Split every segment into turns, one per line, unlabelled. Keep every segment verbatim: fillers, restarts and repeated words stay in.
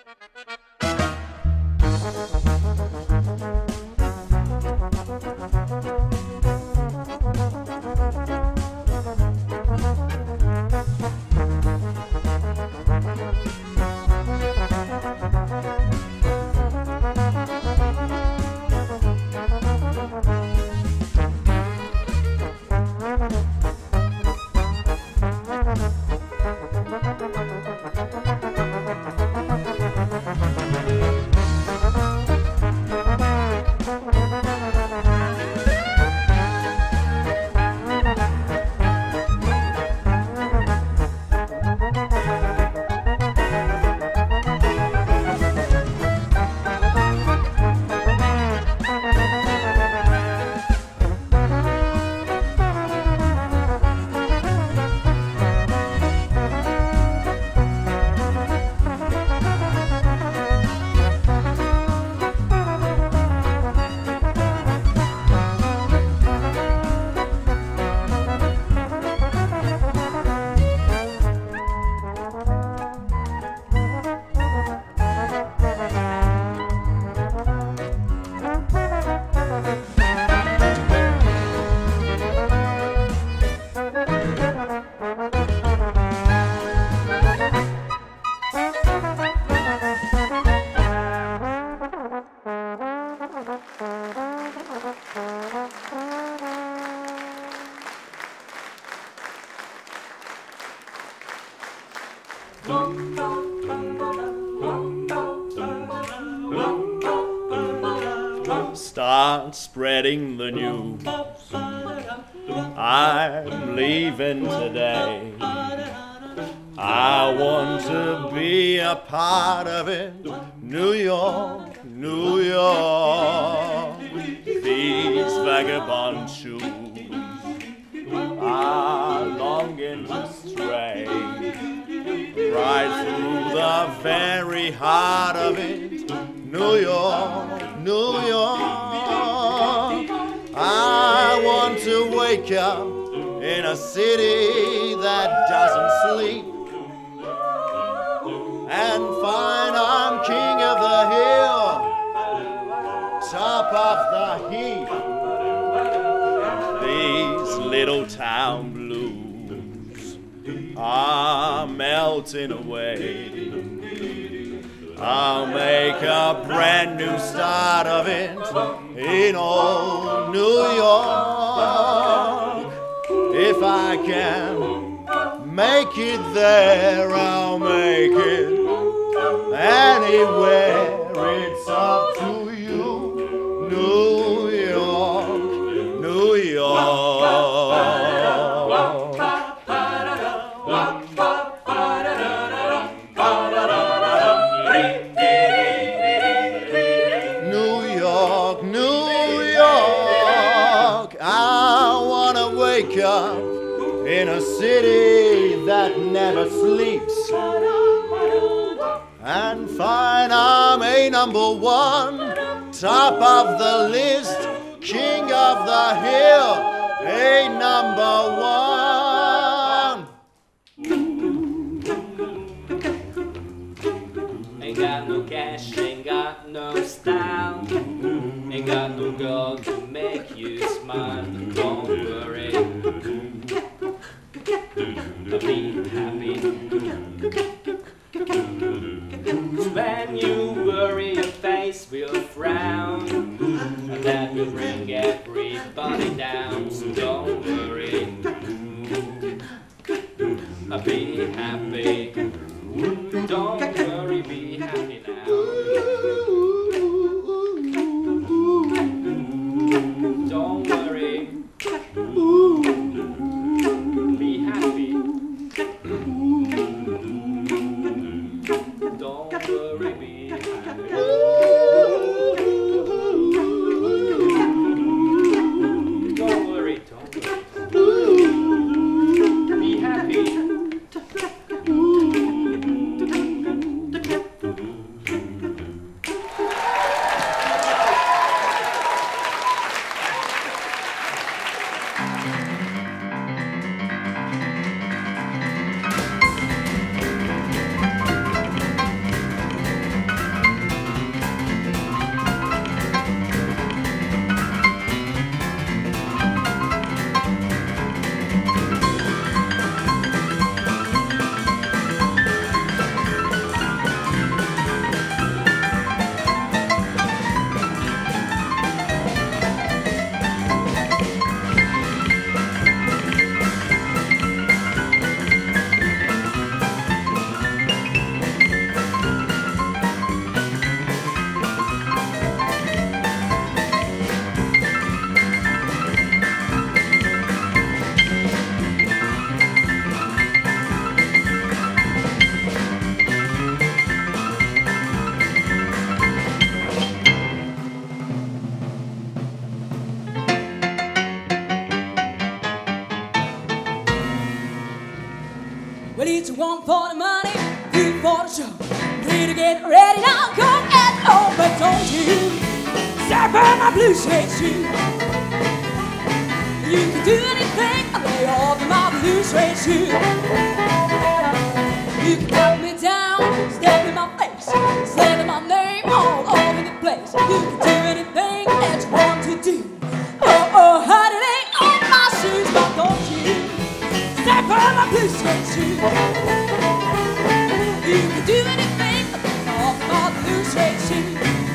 Start spreading the news. I'm leaving today. I want to be a part of it. New York, New York. These vagabond shoes are longing to stray right through the very heart of it. New York, New York. I want to wake up in a city that doesn't sleep and find I'm king of the hill, top of the heap. These little town blues are melting away. I'll make a brand new start of it in old New York. If I can make it there, I'll make it anywhere. It's up to you, New York, New York. Up in a city that never sleeps and find I'm a number one, top of the list, king of the hill, a number one.
Ain't got no cash, ain't got no style, ain't got no girl to make you smile. Don't worry, be happy. When you worry, your face will frown, and that will bring everybody down. So don't worry, be happy. Don't worry, be happy now. Don't worry, be happy. Don't worry, be happy. Don't worry, don't worry. Be happy.
One for the money, two for the show. Three to get ready, now go get home. But don't you step on my blue suede shoe. You can do anything, I lay off my blue suede shoe. You can cut me down, step in my face, say my name all over the place. You can do anything that you want to do. Oh, oh, how did they on my shoes? But don't you step on my blue suede shoe. You can do anything off my blue suede shoe.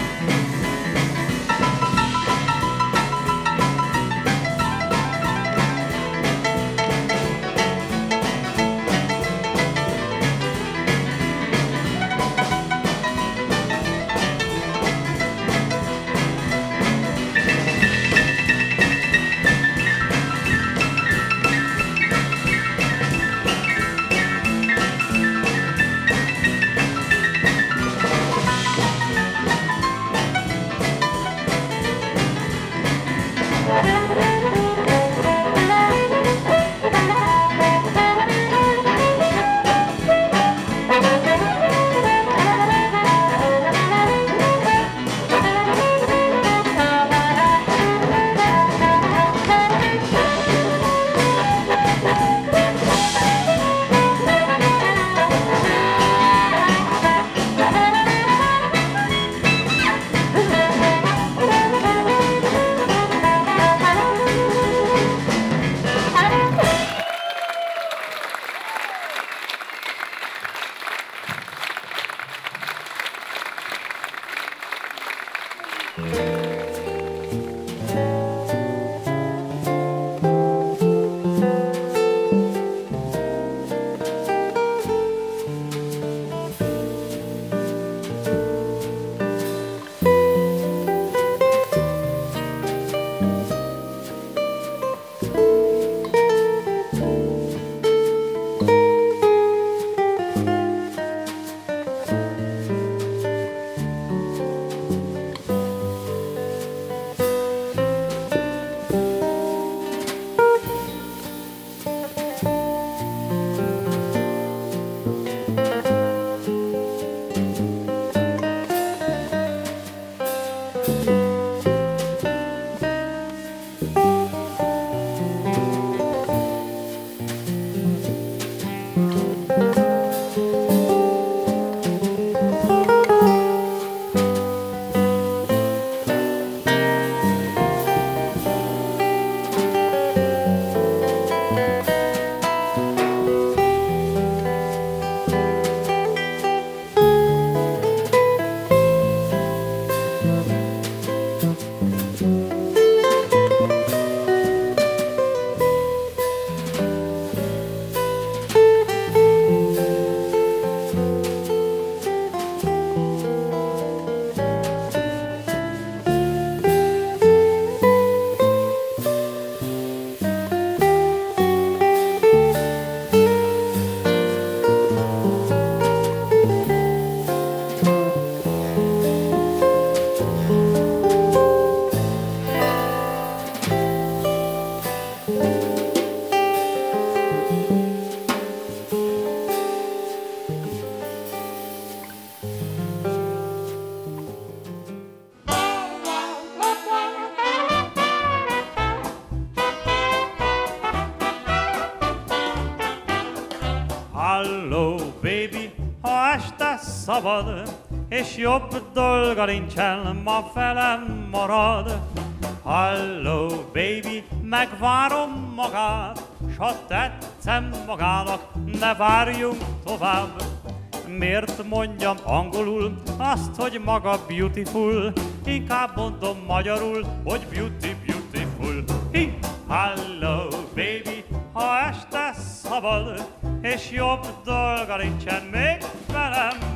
Szabad, és jobb dolga nincsen, ma velem marad. Hello, baby, megvárom magát, s ha tetszem magának, ne várjunk tovább. Miért mondjam angolul azt, hogy maga beautiful, inkább mondom magyarul, hogy beauty, beautiful. Hi, hello, baby, ha este szabad, és jobb dolga nincsen, még velem